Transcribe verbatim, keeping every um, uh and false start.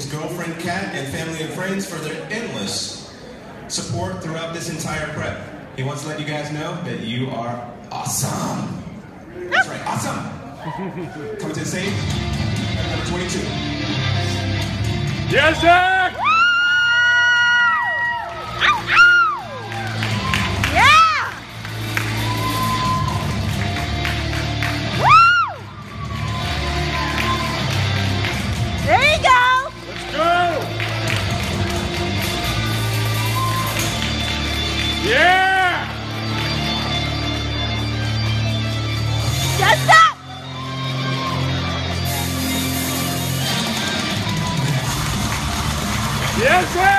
his girlfriend Kat and family and friends for their endless support throughout this entire prep. He wants to let you guys know that you are awesome. That's right, awesome. Coming to the stage, number twenty-two. Yes, Zach! There you go! Let's go! Yeah! Just up! Yes, sir!